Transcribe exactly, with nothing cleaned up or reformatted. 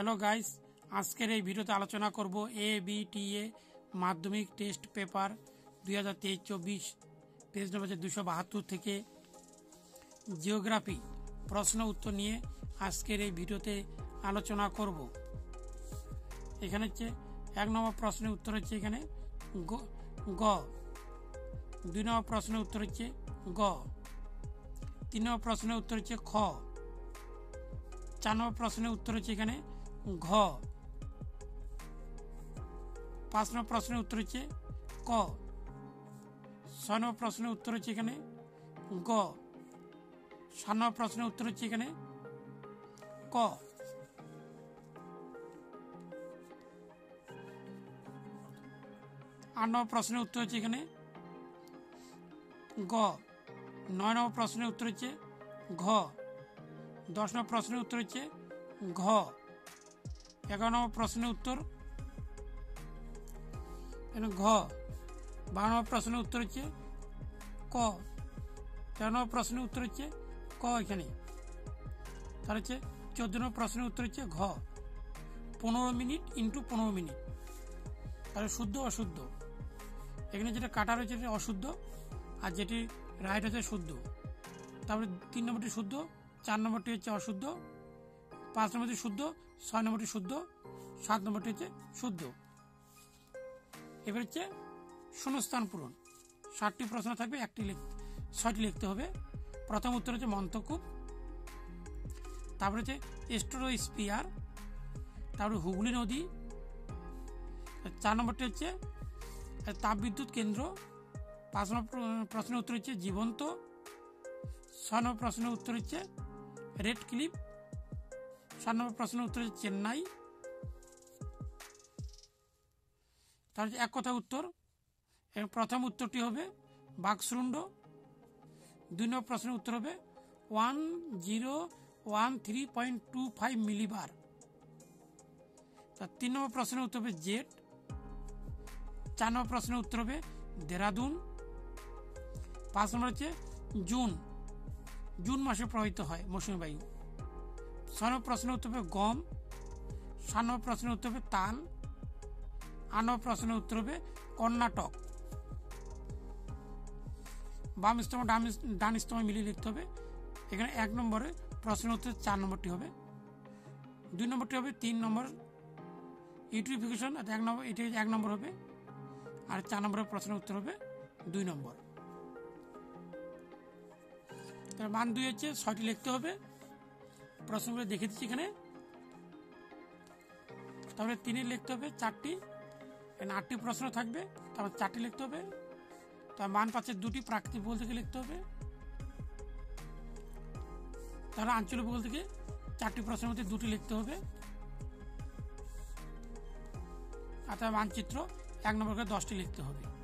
Hello guys, আজকের এই ভিডিওতে আলোচনা করব এ বি টি এ মাধ্যমিক টেস্ট পেপার দুই হাজার তেইশ চব্বিশ পেজ নম্বর দুশো বাহাত্তর থেকে জিওগ্রাফি প্রশ্ন উত্তর নিয়ে আজকের এই ভিডিওতে আলোচনা করব। এখানে হচ্ছে এক নম্বর প্রশ্নের উত্তর হচ্ছে এখানে গ, দুই নম্বর প্রশ্নের উত্তর হচ্ছে গ, তিন নম্বর প্রশ্নের উত্তর হচ্ছে খ, চার নম্বর প্রশ্নের উত্তর হচ্ছে এখানে ঘ, পাঁচ নম্বর প্রশ্নের উত্তর হচ্ছে ক, ছয় নম্বর প্রশ্নের উত্তর হচ্ছে এখানে গ, সাত নম্বর প্রশ্নের উত্তর হচ্ছে এখানে ক, আট নম্বর প্রশ্নের উত্তর হচ্ছে এখানে গ, নয় নম্বর প্রশ্নের উত্তর হচ্ছে ঘ, দশ নম্বর প্রশ্নের উত্তর হচ্ছে ঘ, এগারো নম্বর প্রশ্নের উত্তর ঘ, বারো নম্বর প্রশ্নের উত্তর হচ্ছে ক, তেরো নম্বর প্রশ্নের উত্তর হচ্ছে ক, এখানে তার হচ্ছে চোদ্দ নম্বর প্রশ্নের উত্তর হচ্ছে ঘ। পনেরো মিনিট ইন্টু পনেরো মিনিট তাহলে শুদ্ধ অশুদ্ধ, এখানে যেটা কাটা রয়েছে সেটা অশুদ্ধ আর যেটি রাইট হচ্ছে শুদ্ধ। তারপরে তিন নম্বরটি শুদ্ধ, চার নম্বরটি হচ্ছে অশুদ্ধ, পাঁচ নম্বরটি শুদ্ধ, ছয় নম্বরটি শুদ্ধ, সাত নম্বরটি হচ্ছে শুদ্ধ। এবার হচ্ছে শূন্যস্থান পূরণ। ষাটটি প্রশ্ন থাকবে, একটি ছয়টি লিখতে হবে। প্রথম উত্তর হচ্ছে মন্তকূপ, তারপরে হচ্ছে স্ট্রাটোস্ফিয়ার, তারপরে হুগলি নদী, চার নম্বরটি হচ্ছে তাপবিদ্যুৎ কেন্দ্র, পাঁচ নম্বর প্রশ্নের উত্তর হচ্ছে জীবন্ত, ছয় নম্বর প্রশ্নের উত্তর হচ্ছে রেড ক্লিফ, সাত নম্বর প্রশ্নের উত্তর হচ্ছে চেন্নাই। তার এক কথা উত্তর, প্রথম উত্তরটি হবে বাকশৃণ্ড, দুই নম্বর প্রশ্নের উত্তর হবে one zero one three point two five millibar, তার তিন নম্বর প্রশ্নের উত্তর হবে জেট, চার নম্বর প্রশ্নের উত্তর হবে দেরাদুন, পাঁচ নম্বর হচ্ছে জুন, জুন মাসে প্রবাহিত হয় মৌসুমী বায়ু, ছয় নম্বর প্রশ্নের উত্তর হবে গম, সাত নম্বর প্রশ্নের উত্তর হবে তাল, আট নম্বর প্রশ্নের উত্তর হবে কর্ণাটক। বাম স্তম্ভ ডান স্তম্ভ মিলিয়ে লিখতে হবে। এখানে এক নম্বরে প্রশ্নের উত্তর চার নম্বরটি হবে, দুই নম্বরটি হবে তিন নম্বর ইউট্রিফিকেশন, এক নম্বর এটি এক নম্বর হবে, আর চার নম্বরের প্রশ্নের উত্তর হবে দুই নম্বর। তার মান দুই হচ্ছে ছয়টি লিখতে হবে। প্রশ্নগুলো দেখে দিচ্ছি এখানে। তারপরে তিনে লিখতে হবে চারটি, এখানে আটটি প্রশ্ন থাকবে, তারপর চারটি লিখতে হবে। তার মান পাচ্ছে দুটি, প্রাকৃতিক ভূগোল থেকে লিখতে হবে। তাহলে আঞ্চলিক ভূগোল থেকে চারটি প্রশ্নের মধ্যে দুটি লিখতে হবে। আর তার মানচিত্র এক নম্বর করে দশটি লিখতে হবে।